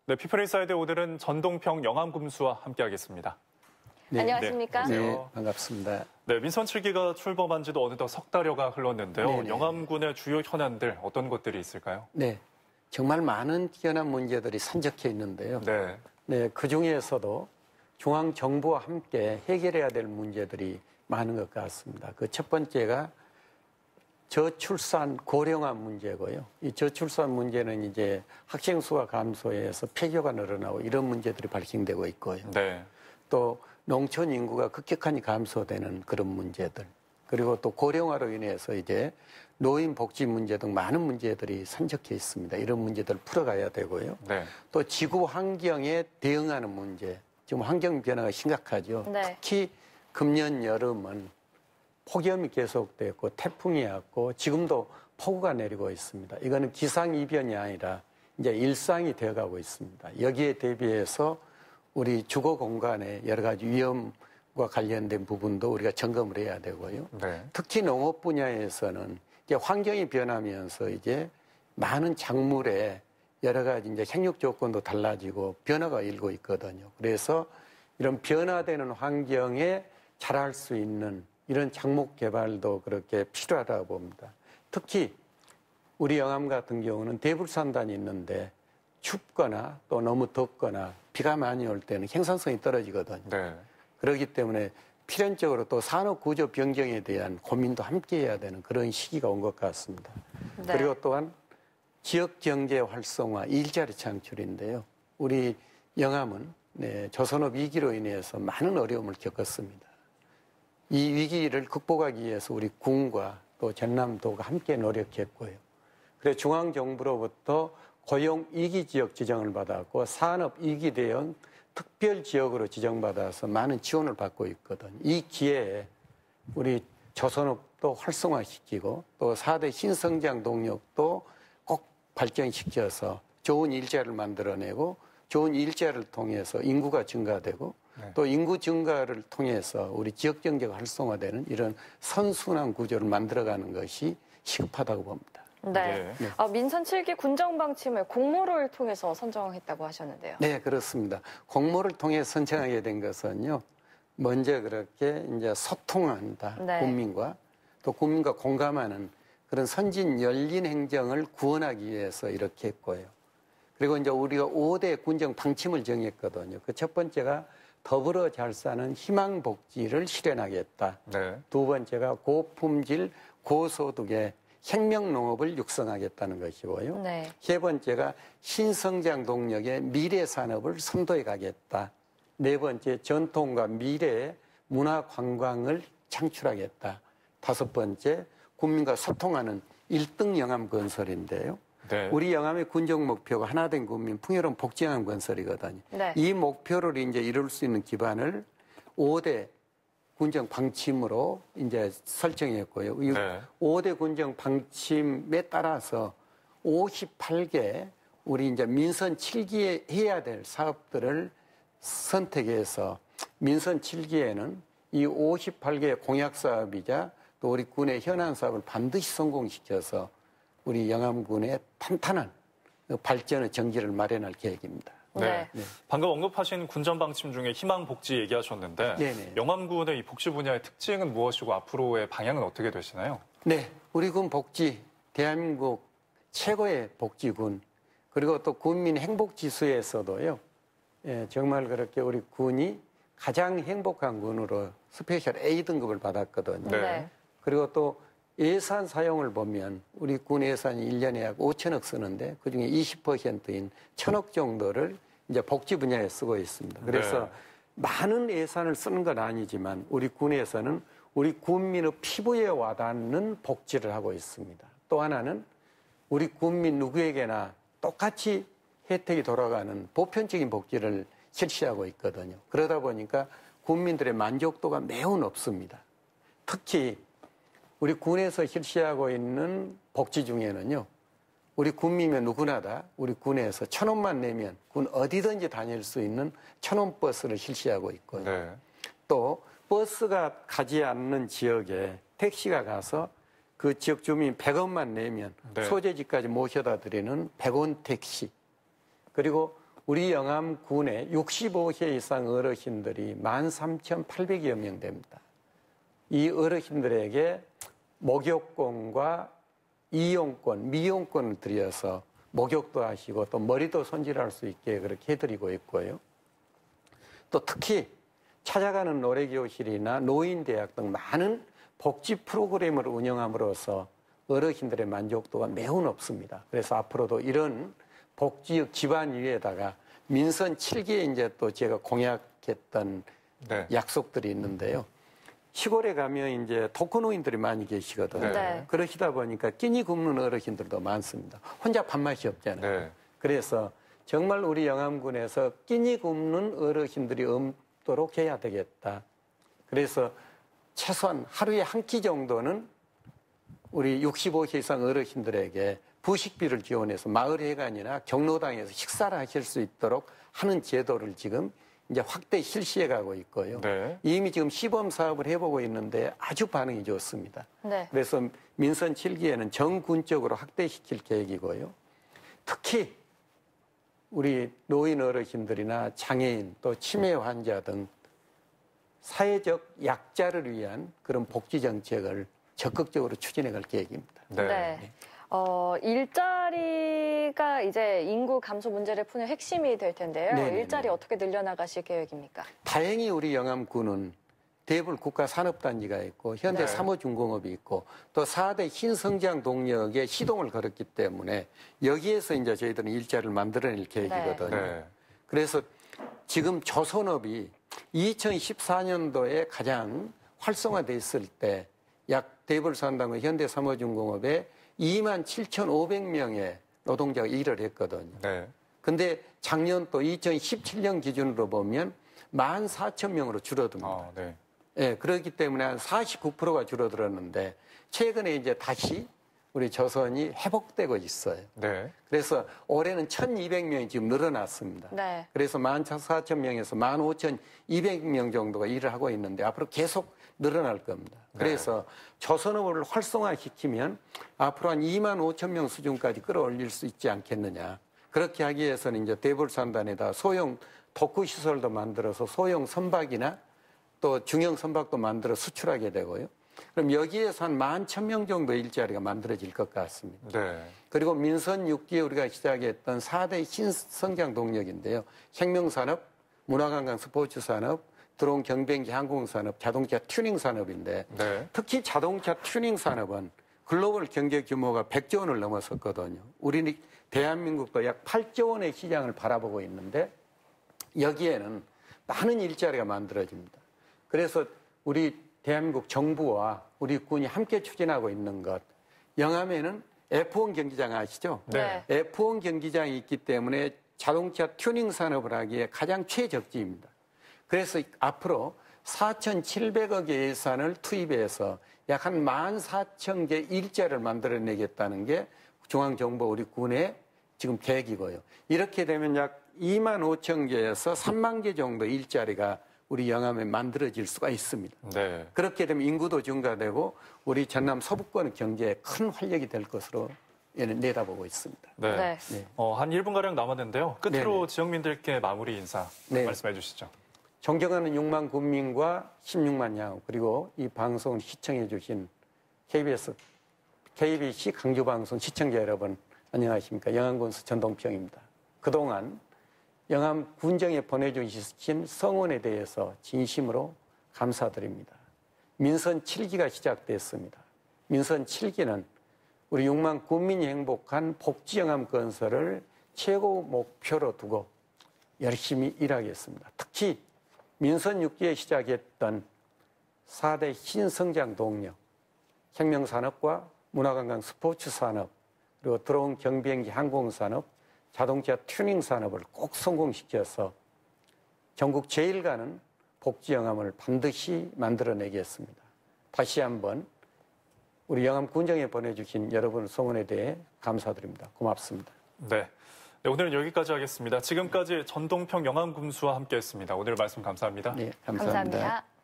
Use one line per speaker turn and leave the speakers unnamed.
네, 피플인사이드 오늘은 전동평 영암군수와 함께하겠습니다.
네.
안녕하십니까?
네, 반갑습니다.
네, 민선 7기가 출범한 지도 어느덧 석 달여가 흘렀는데요.
네네.
영암군의 주요 현안들 어떤 것들이 있을까요?
네, 정말 많은 현안 문제들이 산적해 있는데요.
네.
네, 그 중에서도 중앙정부와 함께 해결해야 될 문제들이 많은 것 같습니다. 그 첫 번째가 저출산 고령화 문제고요. 이 저출산 문제는 이제 학생 수가 감소해서 폐교가 늘어나고 이런 문제들이 발생되고 있고요.
네.
또 농촌 인구가 급격하게 감소되는 그런 문제들, 그리고 또 고령화로 인해서 이제 노인 복지 문제 등 많은 문제들이 산적해 있습니다. 이런 문제들을 풀어가야 되고요.
네.
또 지구 환경에 대응하는 문제, 지금 환경 변화가 심각하죠.
네.
특히 금년 여름은 폭염이 계속됐고 태풍이 왔고 지금도 폭우가 내리고 있습니다. 이거는 기상이변이 아니라 이제 일상이 되어가고 있습니다. 여기에 대비해서 우리 주거 공간에 여러 가지 위험과 관련된 부분도 우리가 점검을 해야 되고요.
네.
특히 농업 분야에서는 이제 환경이 변하면서 이제 많은 작물에 여러 가지 이제 생육 조건도 달라지고 변화가 일고 있거든요. 그래서 이런 변화되는 환경에 자랄 수 있는 이런 작목 개발도 그렇게 필요하다고 봅니다. 특히 우리 영암 같은 경우는 대불산단이 있는데 춥거나 또 너무 덥거나 비가 많이 올 때는 생산성이 떨어지거든요.
네.
그렇기 때문에 필연적으로 또 산업 구조 변경에 대한 고민도 함께 해야 되는 그런 시기가 온 것 같습니다.
네.
그리고 또한 지역 경제 활성화, 일자리 창출인데요. 우리 영암은 조선업 위기로 인해서 많은 어려움을 겪었습니다. 이 위기를 극복하기 위해서 우리 군과 또 전남도가 함께 노력했고요. 그래서 중앙정부로부터 고용 위기 지역 지정을 받았고 산업 위기 대응 특별 지역으로 지정받아서 많은 지원을 받고 있거든요. 이 기회에 우리 조선업도 활성화시키고 또 4대 신성장 동력도 꼭 발전시켜서 좋은 일자리를 만들어내고 좋은 일자리를 통해서 인구가 증가되고
네.
또 인구 증가를 통해서 우리 지역 경제가 활성화되는 이런 선순환 구조를 만들어가는 것이 시급하다고 봅니다.
네.
네.
민선 7기 군정방침을 공모를 통해서 선정했다고 하셨는데요.
네, 그렇습니다. 공모를 통해 선정하게 된 것은요, 먼저 그렇게 이제 소통한다,
네.
국민과 또 국민과 공감하는 그런 선진 열린 행정을 구원하기 위해서 이렇게 했고요. 그리고 이제 우리가 5대 군정 방침을 정했거든요. 그 첫 번째가 더불어 잘 사는 희망복지를 실현하겠다.
네.
두 번째가 고품질, 고소득의 혁명농업을 육성하겠다는 것이고요.
네.
세 번째가 신성장 동력의 미래산업을 선도해 가겠다. 네 번째, 전통과 미래의 문화관광을 창출하겠다. 다섯 번째, 국민과 소통하는 1등 영암 건설인데요.
네.
우리 영암의 군정 목표가 하나된 국민 풍요로운 복지영암 건설이거든요.
네.
이 목표를 이제 이룰 수 있는 기반을 5대 군정 방침으로 이제 설정했고요. 이
네.
5대 군정 방침에 따라서 58개 우리 이제 민선 7기에 해야 될 사업들을 선택해서 민선 7기에는 이 58개의 공약 사업이자 또 우리 군의 현안 사업을 반드시 성공시켜서 우리 영암군의 탄탄한 발전의 정기를 마련할 계획입니다.
네.
네.
방금 언급하신 군정방침 중에 희망복지 얘기하셨는데
네네.
영암군의 이 복지 분야의 특징은 무엇이고 앞으로의 방향은 어떻게 되시나요?
네, 우리 군 복지, 대한민국 최고의 복지군, 그리고 또 국민 행복지수에서도요, 정말 그렇게 우리 군이 가장 행복한 군으로 스페셜 A등급을 받았거든요.
네.
그리고 또 예산 사용을 보면 우리 군 예산이 1년에 약 5천억 쓰는데 그중에 20%인 1,000억 정도를 이제 복지 분야에 쓰고 있습니다. 그래서
네.
많은 예산을 쓰는 건 아니지만 우리 군에서는 우리 국민의 피부에 와닿는 복지를 하고 있습니다. 또 하나는 우리 국민 누구에게나 똑같이 혜택이 돌아가는 보편적인 복지를 실시하고 있거든요. 그러다 보니까 국민들의 만족도가 매우 높습니다. 특히 우리 군에서 실시하고 있는 복지 중에는요, 우리 군민이면 누구나 다 우리 군에서 1,000원만 내면 군 어디든지 다닐 수 있는 1,000원 버스를 실시하고 있고요.
네.
또 버스가 가지 않는 지역에 택시가 가서 그 지역 주민 100원만 내면
네.
소재지까지 모셔다 드리는 100원 택시. 그리고 우리 영암군에 65세 이상 어르신들이 13,800여 명 됩니다. 이 어르신들에게 목욕권과 이용권, 미용권을 드려서 목욕도 하시고 또 머리도 손질할 수 있게 그렇게 해드리고 있고요. 또 특히 찾아가는 노래교실이나 노인대학 등 많은 복지 프로그램을 운영함으로써 어르신들의 만족도가 매우 높습니다. 그래서 앞으로도 이런 복지역 집안 위에다가 민선 7기에 이제 또 제가 공약했던
네.
약속들이 있는데요. 시골에 가면 이제 독거노인들이 많이 계시거든요.
네.
그러시다 보니까 끼니 굶는 어르신들도 많습니다. 혼자 밥맛이 없잖아요.
네.
그래서 정말 우리 영암군에서 끼니 굶는 어르신들이 없도록 해야 되겠다. 그래서 최소한 하루에 한 끼 정도는 우리 65세 이상 어르신들에게 부식비를 지원해서 마을회관이나 경로당에서 식사를 하실 수 있도록 하는 제도를 지금 이제 확대 실시해 가고 있고요.
네.
이미 지금 시범 사업을 해보고 있는데 아주 반응이 좋습니다.
네.
그래서 민선 7기에는 전군적으로 확대시킬 계획이고요. 특히 우리 노인 어르신들이나 장애인 또 치매 환자 등 사회적 약자를 위한 그런 복지 정책을 적극적으로 추진해 갈 계획입니다.
네. 일자리가 이제 인구 감소 문제를 푸는 핵심이 될 텐데요.
네네네.
일자리 어떻게 늘려나가실 계획입니까?
다행히 우리 영암군은 대불 국가산업단지가 있고 현대
네.
삼호중공업이 있고 또 4대 신성장 동력에 시동을 걸었기 때문에 여기에서 이제 저희들은 일자리를 만들어낼 계획이거든요.
네.
그래서 지금 조선업이 2014년도에 가장 활성화됐을 때 약 대불산단과 현대 삼호중공업에 27,500명의 노동자가 일을 했거든요.
네.
근데 작년 또 2017년 기준으로 보면 14,000명으로 줄어듭니다.
아, 네.
예, 그렇기 때문에 한 49%가 줄어들었는데 최근에 이제 다시 우리 조선이 회복되고 있어요.
네.
그래서 올해는 1,200명이 지금 늘어났습니다.
네.
그래서 14,000명에서 15,200명 정도가 일을 하고 있는데 앞으로 계속 늘어날 겁니다. 그래서 조선업을 활성화시키면 앞으로 한 25,000명 수준까지 끌어올릴 수 있지 않겠느냐. 그렇게 하기 위해서는 이제 대불산단에다 소형 독후시설도 만들어서 소형 선박이나 또 중형 선박도 만들어 수출하게 되고요. 그럼 여기에서 한 11,000명 정도 일자리가 만들어질 것 같습니다.
네.
그리고 민선 6기에 우리가 시작했던 4대 신성장 동력인데요. 생명산업, 문화관광 스포츠산업, 드론 경비행기 항공산업, 자동차 튜닝산업인데
네.
특히 자동차 튜닝산업은 글로벌 경제 규모가 100조 원을 넘었었거든요. 우리는 대한민국도 약 8조 원의 시장을 바라보고 있는데 여기에는 많은 일자리가 만들어집니다. 그래서 우리 대한민국 정부와 우리 군이 함께 추진하고 있는 것. 영암에는 F1 경기장 아시죠?
네.
F1 경기장이 있기 때문에 자동차 튜닝 산업을 하기에 가장 최적지입니다. 그래서 앞으로 4,700억의 예산을 투입해서 약 한 14,000개 일자리를 만들어내겠다는 게 중앙정부 우리 군의 지금 계획이고요. 이렇게 되면 약 25,000개에서 3만 개 정도 일자리가 우리 영암에 만들어질 수가 있습니다.
네.
그렇게 되면 인구도 증가되고 우리 전남 서부권 경제에 큰 활력이 될 것으로 내다보고 있습니다.
네.
네.
네.
한 1분가량 남았는데요. 끝으로
네네.
지역민들께 마무리 인사
네.
말씀해 주시죠.
존경하는 6만 국민과 16만 양 그리고 이 방송을 시청해 주신 KBC 강주방송 시청자 여러분 안녕하십니까. 영암군수 전동평입니다. 그동안 영암 군정에 보내주신 성원에 대해서 진심으로 감사드립니다. 민선 7기가 시작됐습니다. 민선 7기는 우리 6만 국민이 행복한 복지영암 건설을 최고 목표로 두고 열심히 일하겠습니다. 특히 민선 6기에 시작했던 4대 신성장 동력, 생명산업과 문화관광 스포츠산업, 그리고 드론 경비행기 항공산업, 자동차 튜닝 산업을 꼭 성공시켜서 전국 제일 가는 복지 영암을 반드시 만들어내겠습니다. 다시 한번 우리 영암 군정에 보내주신 여러분 성원에 대해 감사드립니다. 고맙습니다.
네. 네, 오늘은 여기까지 하겠습니다. 지금까지 전동평 영암군수와 함께했습니다. 오늘 말씀 감사합니다.
네, 감사합니다.
감사합니다.